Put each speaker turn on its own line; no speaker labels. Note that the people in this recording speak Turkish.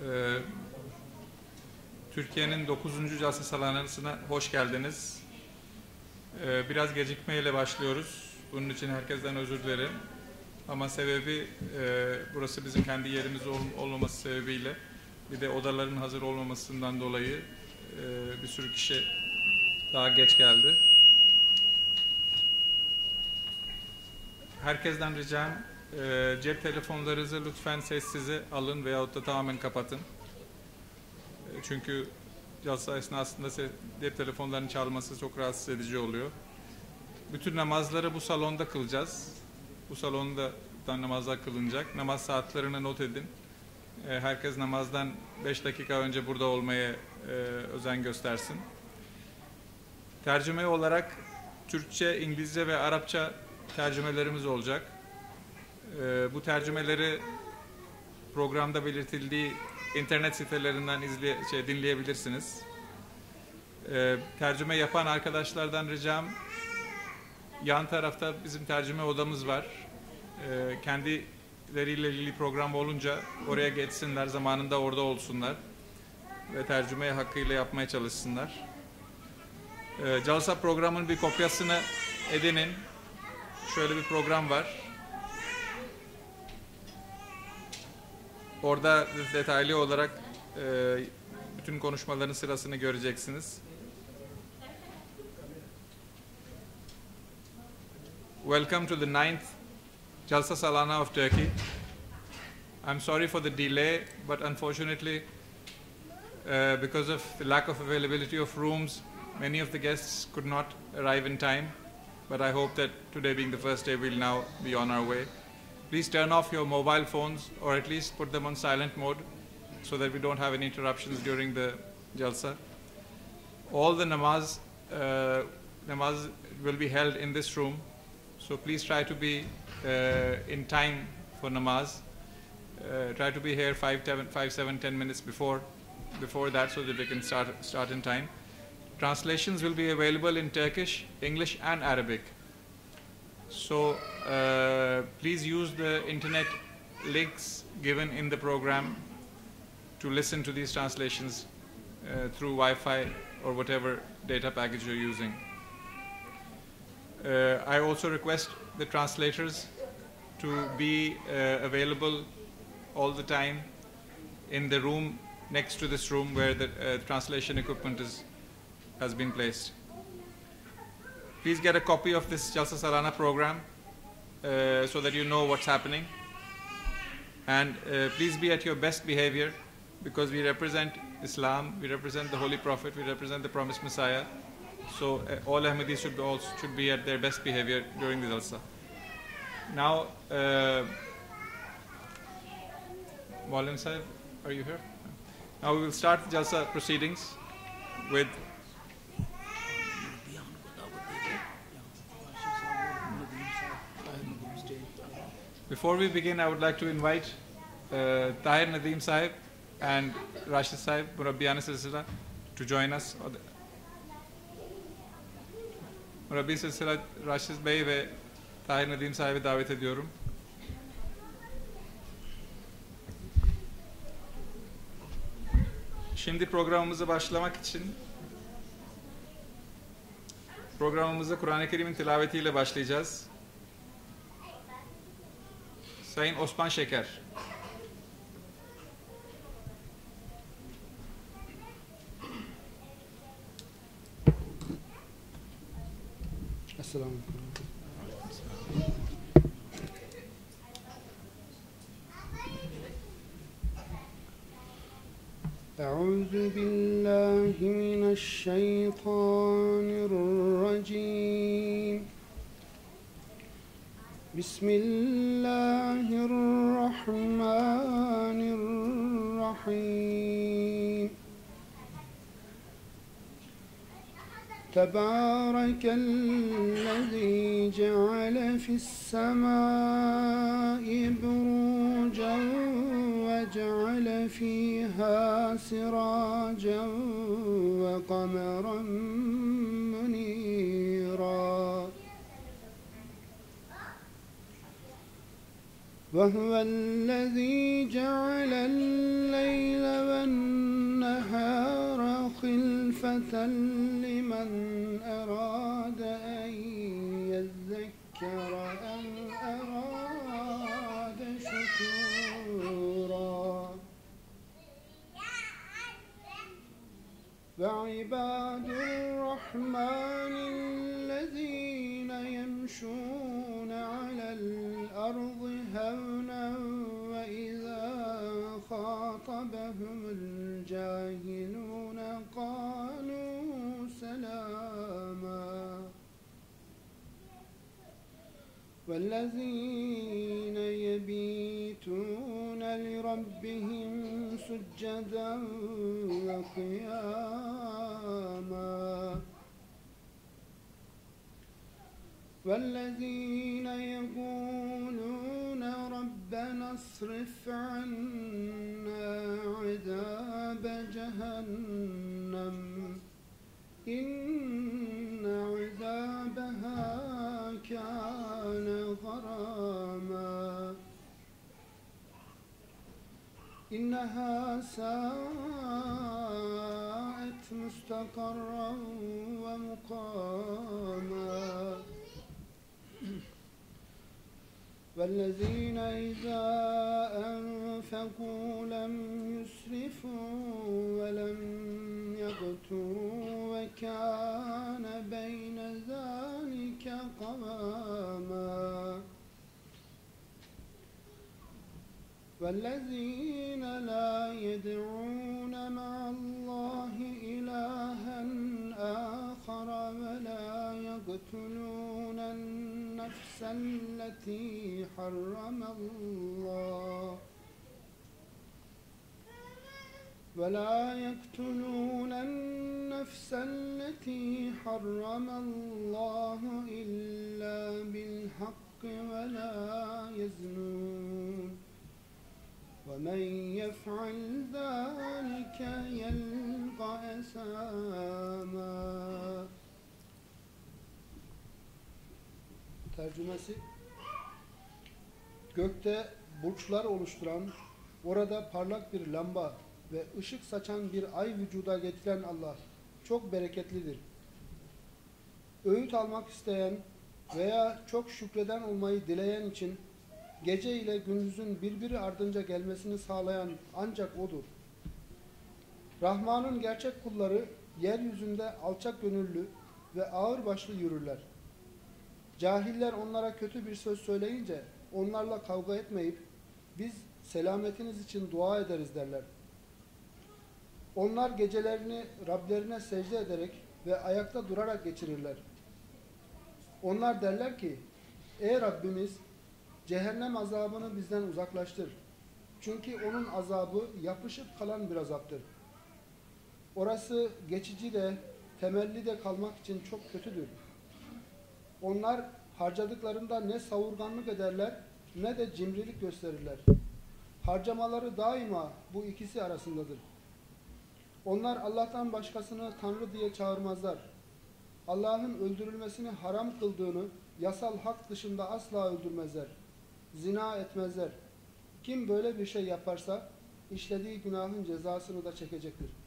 Türkiye'nin 9. Jalsa Salanası'na hoş geldiniz. Biraz gecikmeyle başlıyoruz. Bunun için herkesten özür dilerim. Ama sebebi burası bizim kendi yerimiz olmaması sebebiyle, bir de odaların hazır olmamasından dolayı bir sürü kişi daha geç geldi. Herkesten ricam cep telefonlarınızı lütfen sessize alın veyahut da tamamen kapatın. Çünkü jalsa esnasında cep telefonlarının çalması çok rahatsız edici oluyor. Bütün namazları bu salonda kılacağız. Bu salonda namazlar kılınacak. Namaz saatlerini not edin. Herkes namazdan 5 dakika önce burada olmaya özen göstersin. Tercüme olarak Türkçe, İngilizce ve Arapça tercümelerimiz olacak. Bu tercümeleri programda belirtildiği internet sitelerinden dinleyebilirsiniz. Tercüme yapan arkadaşlardan ricam, yan tarafta bizim tercüme odamız var. Kendileriyle ilgili program olunca oraya geçsinler, zamanında orada olsunlar ve tercümeyi hakkıyla yapmaya çalışsınlar. Jalsa programın bir kopyasını edinin. Şöyle bir program var. Orada detaylı olarak bütün konuşmaların sırasını göreceksiniz. Welcome to the 9th Jalsa Salana of Turkey. I'm sorry for the delay, but unfortunately, because of the lack of availability of rooms, many of the guests could not arrive in time. But I hope that today being the first day, we'll now be on our way. Please turn off your mobile phones, or at least put them on silent mode, so that we don't have any interruptions during the Jalsa. All the namaz will be held in this room, so please try to be in time for namaz. Try to be here 10 minutes before that, so that we can start in time. Translations will be available in Turkish, English and Arabic. So please use the internet links given in the program to listen to these translations through Wi-Fi or whatever data package you're using. I also request the translators to be available all the time in the room next to this room where the translation equipment has been placed. Please get a copy of this Jalsa Salana program so that you know what's happening. And please be at your best behavior, because we represent Islam, we represent the Holy Prophet, we represent the promised Messiah. So all Ahmadis should be at their best behavior during the Jalsa. Now, Maulana Sahib, are you here? Now we will start the Jalsa proceedings with Before we begin, I would like to invite Tahir Nadeem Sahib and Rashid Sahib, Murabbiyan Silsila, to join us. Murabbi Silsila Rashid Bey ve Tahir Nadeem Sahib'i davet ediyorum. Şimdi programımıza başlamak için programımıza Kur'an-ı Kerim'in tilavetiyle başlayacağız. Sayın Osman Şeker.
Esselamu Aleyküm. أعوذ بالله من الشيطان الرجيم بسم الله الرحمن الرحيم تبارك الذي جعل في السماء بروجا وجعل فيها سراجا وقمرا منيرا وهو الذي جعل الليل خفيفة لمن أراد أن يذكر أم أراد شكورا وعباد الرحمن الذين يمشون على الأرض هونا وإذا خاطبهم الجاهلون قالوا سلاما والذين يبيتون لربهم سجدا وقياما والذين يقولون ربنا اصرف عنا عذاب جهنم إن عذابها كان غراما إنها ساءت مستقرا ومقاما والذين إذا أنفقوا لم يسرفوا ولم يقتروا وكان بين ذلك قواما والذين لا يدعون مع الله إلها آخر ولا يقتلون النفس التي حرم الله ولا يقتلون النفس التي حرم الله إلا بالحق ولا يزنون ومن يفعل ذلك يلقى أثاما. Tercümesi: gökte burçlar oluşturan, orada parlak bir lamba ve ışık saçan bir ay vücuda getiren Allah çok bereketlidir. Öğüt almak isteyen veya çok şükreden olmayı dileyen için gece ile gündüzün birbiri ardınca gelmesini sağlayan ancak O'dur. Rahman'ın gerçek kulları yeryüzünde alçak gönüllü ve ağırbaşlı yürürler. Cahiller onlara kötü bir söz söyleyince onlarla kavga etmeyip biz selametiniz için dua ederiz derler. Onlar gecelerini Rablerine secde ederek ve ayakta durarak geçirirler. Onlar derler ki, ey Rabbimiz, cehennem azabını bizden uzaklaştır. Çünkü onun azabı yapışıp kalan bir azaptır. Orası geçici de, temelli de kalmak için çok kötüdür. Onlar harcadıklarında ne savurganlık ederler, ne de cimrilik gösterirler. Harcamaları daima bu ikisi arasındadır. Onlar Allah'tan başkasını Tanrı diye çağırmazlar. Allah'ın öldürülmesini haram kıldığını yasal hak dışında asla öldürmezler. Zina etmezler. Kim böyle bir şey yaparsa işlediği günahın cezasını da çekecektir.